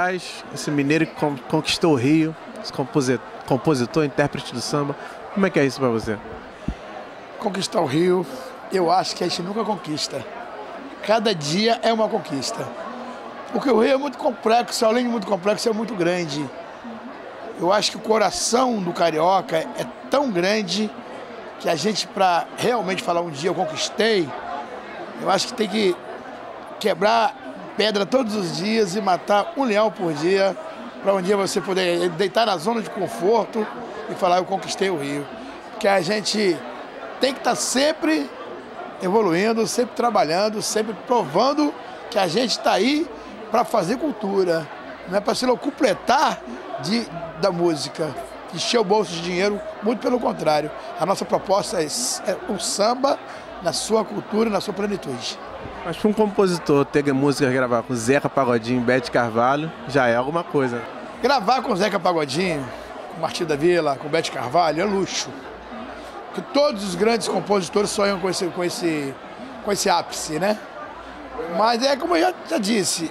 Moraes, esse mineiro que conquistou o Rio, esse compositor, intérprete do samba. Como é que é isso para você? Conquistar o Rio, eu acho que a gente nunca conquista. Cada dia é uma conquista. Porque o Rio é muito complexo, além de muito complexo, é muito grande. Eu acho que o coração do carioca é tão grande que a gente, para realmente falar um dia eu conquistei, eu acho que tem que quebrar pedra todos os dias e matar um leão por dia, para um dia você poder deitar na zona de conforto e falar eu conquistei o Rio. Porque a gente tem que estar sempre evoluindo, sempre trabalhando, sempre provando que a gente está aí para fazer cultura, não é para se locupletar da música, encher o bolso de dinheiro, muito pelo contrário. A nossa proposta é o samba na sua cultura, na sua plenitude. Mas para um compositor ter música gravar com Zeca Pagodinho e Bete Carvalho, já é alguma coisa. Gravar com Zeca Pagodinho, com Martinho da Vila, com Bete Carvalho, é luxo. Porque todos os grandes compositores sonham com esse ápice, né? Mas é como eu já disse,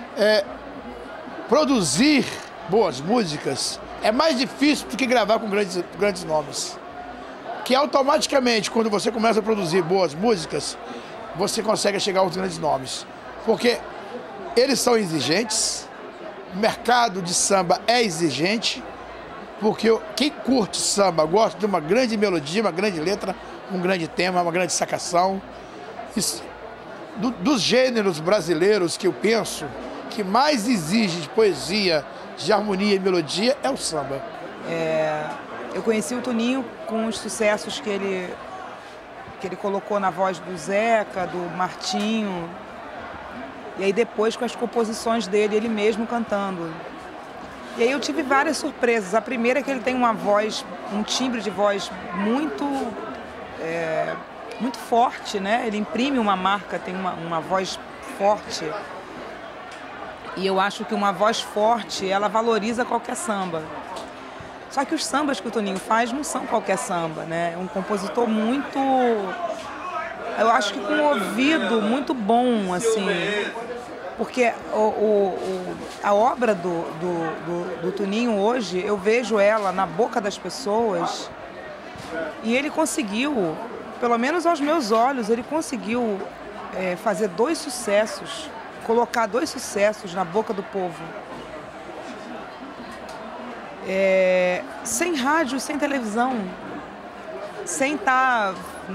produzir boas músicas é mais difícil do que gravar com grandes nomes. Que automaticamente, quando você começa a produzir boas músicas, você consegue chegar aos grandes nomes. Porque eles são exigentes, o mercado de samba é exigente, porque quem curte samba gosta de uma grande melodia, uma grande letra, um grande tema, uma grande sacação. Dos gêneros brasileiros que eu penso, que mais exige de poesia, de harmonia e melodia, é o samba. Eu conheci o Toninho com os sucessos que ele colocou na voz do Zeca, do Martinho, e aí depois com as composições dele, ele mesmo cantando. E aí eu tive várias surpresas. A primeira é que ele tem uma voz, um timbre de voz muito forte, né? Ele imprime uma marca, tem uma voz forte. E eu acho que uma voz forte, ela valoriza qualquer samba. Só que os sambas que o Toninho faz não são qualquer samba, né? É um compositor muito... Eu acho que com um ouvido muito bom, assim. Porque a obra do Toninho hoje, eu vejo ela na boca das pessoas e ele conseguiu, pelo menos aos meus olhos, ele conseguiu fazer dois sucessos, colocar dois sucessos na boca do povo. Sem rádio, sem televisão, sem estar...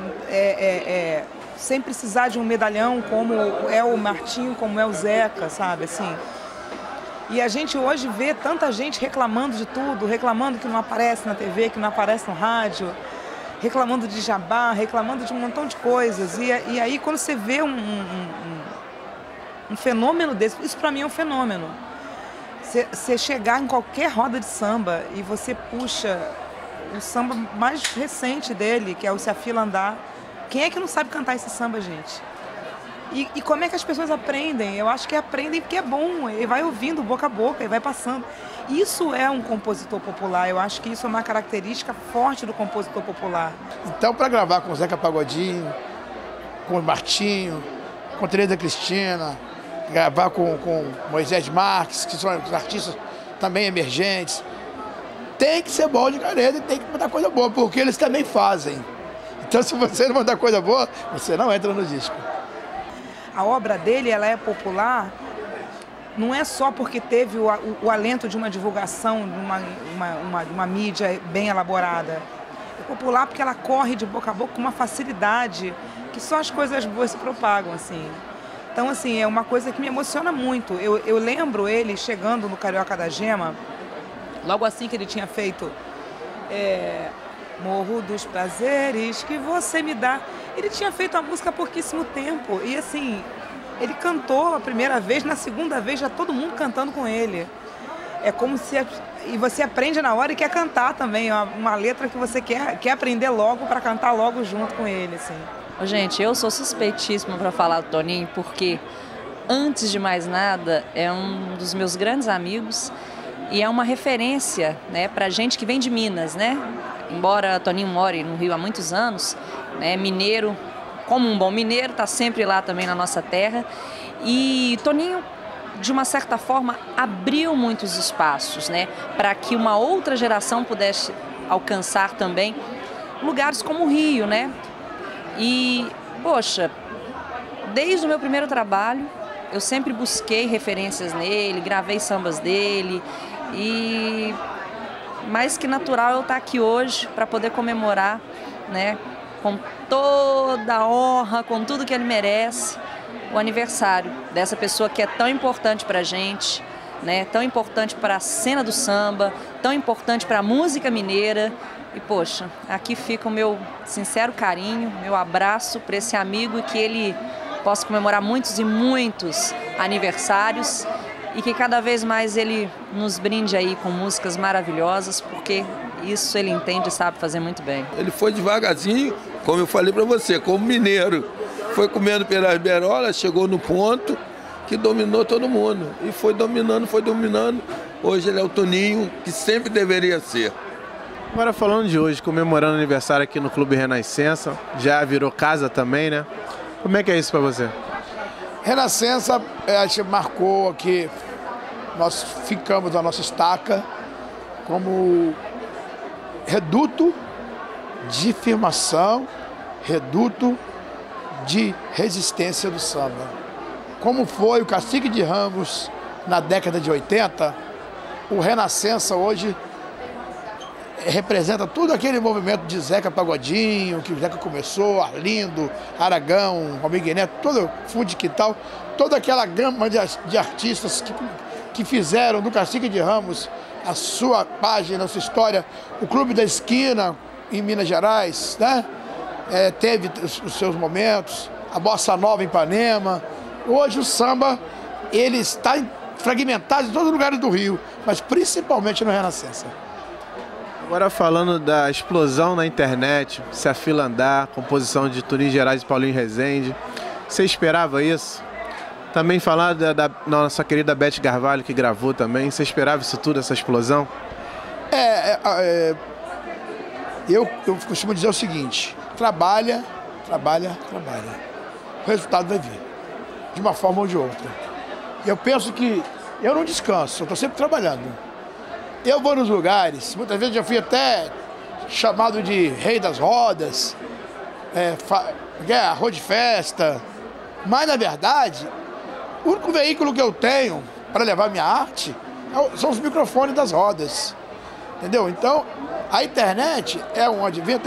sem precisar de um medalhão como é o Martinho, como é o Zeca, sabe, assim. E a gente hoje vê tanta gente reclamando de tudo, reclamando que não aparece na TV, que não aparece no rádio, reclamando de jabá, reclamando de um montão de coisas. E aí quando você vê um fenômeno desse, isso pra mim é um fenômeno. Você chegar em qualquer roda de samba e você puxa o samba mais recente dele, que é o Se a Fila Andar. Quem é que não sabe cantar esse samba, gente? E como é que as pessoas aprendem? Eu acho que aprendem porque é bom, e vai ouvindo boca a boca, e vai passando. Isso é um compositor popular, eu acho que isso é uma característica forte do compositor popular. Então, para gravar com o Zeca Pagodinho, com o Martinho, com Tereza Cristina, gravar com Moisés Marques, que são artistas também emergentes, tem que ser bom de caneta e tem que mandar coisa boa, porque eles também fazem. Então, se você não mandar coisa boa, você não entra no disco. A obra dele, ela é popular, não é só porque teve o alento de uma divulgação, de uma mídia bem elaborada. É popular porque ela corre de boca a boca com uma facilidade que só as coisas boas se propagam, assim. Então, assim, é uma coisa que me emociona muito. Eu lembro ele chegando no Carioca da Gema, logo assim que ele tinha feito Morro dos Prazeres que você me dá. Ele tinha feito a música há pouquíssimo tempo e assim, ele cantou a primeira vez, na segunda vez já todo mundo cantando com ele. É como se... E você aprende na hora e quer cantar também, uma letra que você quer aprender logo para cantar logo junto com ele, assim. Gente, eu sou suspeitíssima para falar do Toninho porque, antes de mais nada, é um dos meus grandes amigos e é uma referência, né, para gente que vem de Minas, né? Embora Toninho more no Rio há muitos anos, né, mineiro, como um bom mineiro, está sempre lá também na nossa terra. E Toninho de uma certa forma, abriu muitos espaços, né, para que uma outra geração pudesse alcançar também lugares como o Rio, né? E, poxa, desde o meu primeiro trabalho, eu sempre busquei referências nele, gravei sambas dele e mais que natural eu estar aqui hoje para poder comemorar, né, com toda a honra, com tudo que ele merece, o aniversário dessa pessoa que é tão importante para a gente, né, tão importante para a cena do samba, tão importante para a música mineira. E, poxa, aqui fica o meu sincero carinho, meu abraço para esse amigo e que ele possa comemorar muitos e muitos aniversários e que cada vez mais ele nos brinde aí com músicas maravilhosas, porque isso ele entende e sabe fazer muito bem. Ele foi devagarzinho, como eu falei para você, como mineiro. Foi comendo pelas berolas, chegou no ponto que dominou todo mundo. E foi dominando, foi dominando. Hoje ele é o Toninho que sempre deveria ser. Agora falando de hoje, comemorando o aniversário aqui no Clube Renascença, já virou casa também, né? Como é que é isso para você? Renascença, a gente marcou aqui, nós ficamos na nossa estaca como reduto de firmação, reduto de resistência do samba. Como foi o Cacique de Ramos na década de 80, o Renascença hoje representa todo aquele movimento de Zeca Pagodinho, que o Zeca começou, Arlindo, Aragão, Romig Neto, todo Fundo de Quintal, toda aquela gama de artistas que fizeram do Cacique de Ramos a sua página, a sua história. O Clube da Esquina, em Minas Gerais, né? Teve os seus momentos, a Bossa Nova em Ipanema. Hoje o samba, ele está fragmentado em todos os lugares do Rio, mas principalmente no Renascença. Agora falando da explosão na internet, Se a Fila Andar, composição de Toninho Gerais e Paulinho Rezende, você esperava isso? Também falar da nossa querida Beth Carvalho, que gravou também, você esperava isso tudo, essa explosão? Eu costumo dizer o seguinte, trabalha, o resultado vai vir, de uma forma ou de outra. Eu penso que eu não descanso, eu estou sempre trabalhando. Eu vou nos lugares, muitas vezes já fui até chamado de rei das rodas, arroz de festa, mas na verdade, o único veículo que eu tenho para levar minha arte são os microfones das rodas, entendeu? Então, a internet é um advento,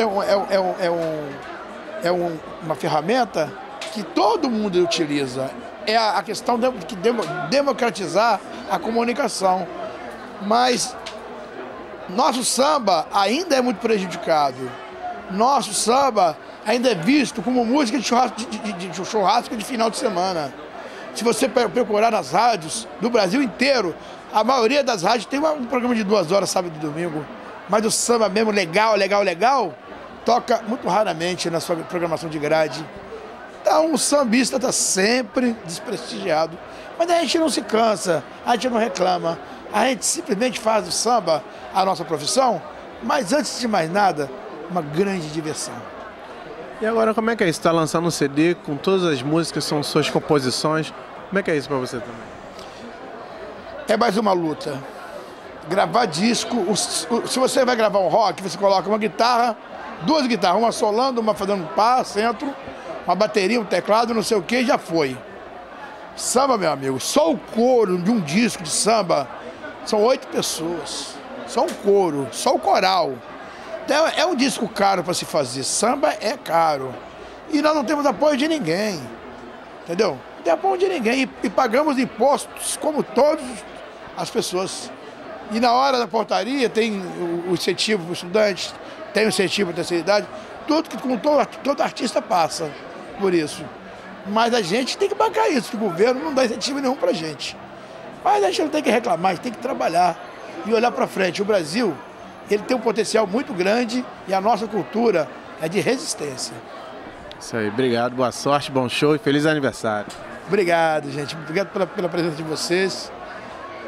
uma ferramenta que todo mundo utiliza. É a questão de democratizar a comunicação, mas nosso samba ainda é muito prejudicado. Nosso samba ainda é visto como música de churrasco de final de semana. Se você procurar nas rádios do Brasil inteiro, a maioria das rádios tem um programa de 2 horas, sábado e domingo. Mas o samba mesmo legal, toca muito raramente na sua programação de grade. Então o sambista está sempre desprestigiado. Mas a gente não se cansa, a gente não reclama. A gente simplesmente faz do samba a nossa profissão, mas antes de mais nada, uma grande diversão. E agora como é que é isso? Está lançando um CD com todas as músicas, são suas composições. Como é que é isso para você também? É mais uma luta. Gravar disco, se você vai gravar um rock, você coloca uma guitarra, 2 guitarras, uma solando, uma fazendo um par, centro, uma bateria, um teclado, não sei o que, já foi. Samba, meu amigo, só o coro de um disco de samba são 8 pessoas. Só um coro, só o coral. Então, é um disco caro para se fazer. Samba é caro. E nós não temos apoio de ninguém. Entendeu? Não tem apoio de ninguém. E pagamos impostos como todas as pessoas. E na hora da portaria tem o incentivo para os estudantes, tem o incentivo para a terceira idade. Tudo que todo artista passa por isso. Mas a gente tem que bancar isso, que o governo não dá incentivo nenhum pra gente. Mas a gente não tem que reclamar, a gente tem que trabalhar e olhar para frente. O Brasil, ele tem um potencial muito grande e a nossa cultura é de resistência. Isso aí, obrigado, boa sorte, bom show e feliz aniversário. Obrigado, gente. Obrigado pela presença de vocês.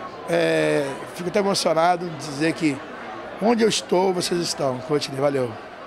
Fico até emocionado de dizer que onde eu estou, vocês estão. Valeu.